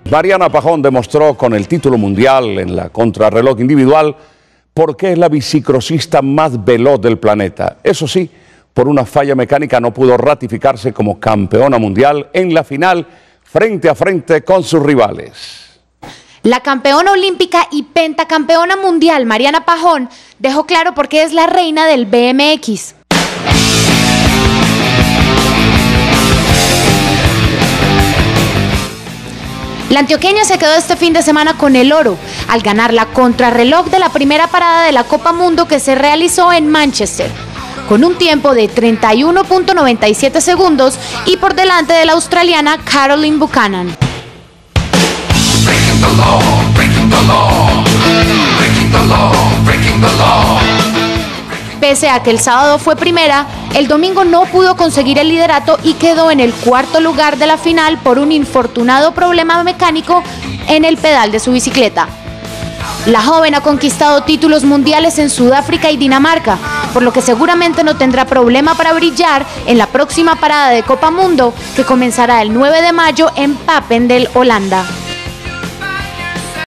Mariana Pajón demostró con el título mundial en la contrarreloj individual por qué es la bicicrossista más veloz del planeta. Eso sí, por una falla mecánica no pudo ratificarse como campeona mundial en la final frente a frente con sus rivales. La campeona olímpica y pentacampeona mundial Mariana Pajón dejó claro por qué es la reina del BMX. La antioqueña se quedó este fin de semana con el oro al ganar la contrarreloj de la primera parada de la Copa Mundo que se realizó en Manchester, con un tiempo de 31.97 segundos y por delante de la australiana Caroline Buchanan. Pese a que el sábado fue primera, el domingo no pudo conseguir el liderato y quedó en el cuarto lugar de la final por un infortunado problema mecánico en el pedal de su bicicleta. La joven ha conquistado títulos mundiales en Sudáfrica y Dinamarca, por lo que seguramente no tendrá problema para brillar en la próxima parada de Copa Mundo, que comenzará el 9 de mayo en Papendal, Holanda.